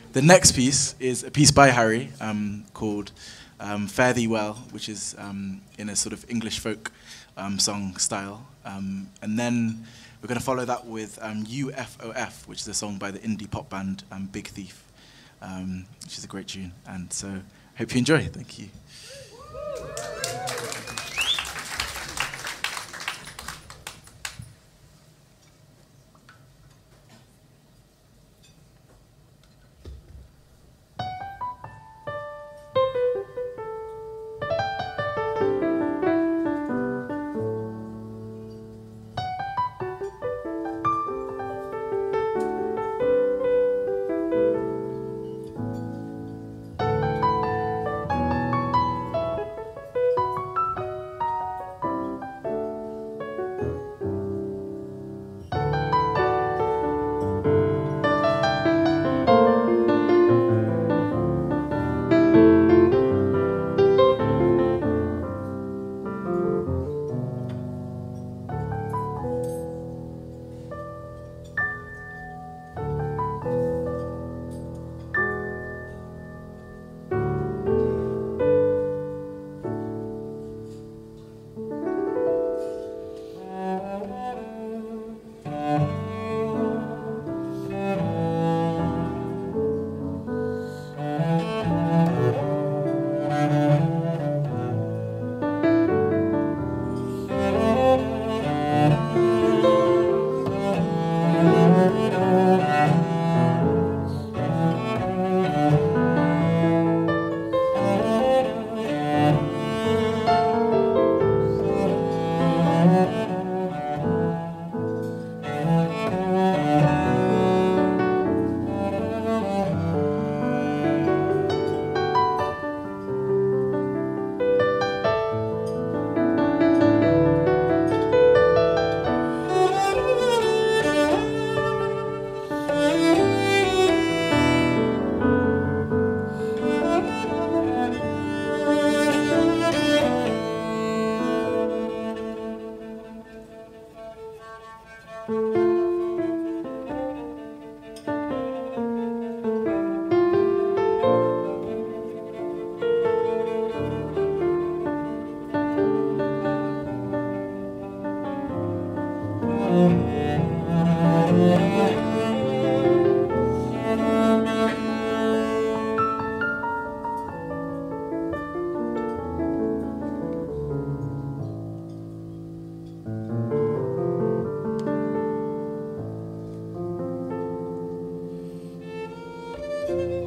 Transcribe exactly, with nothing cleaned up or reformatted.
the next piece is a piece by Harry um, called um, Fare Thee Well, which is um, in a sort of English folk um, song style. Um, and then we're going to follow that with um, U F O F, which is a song by the indie pop band um, Big Thief, um, which is a great tune. And so hope you enjoy. Thank you. Thank you.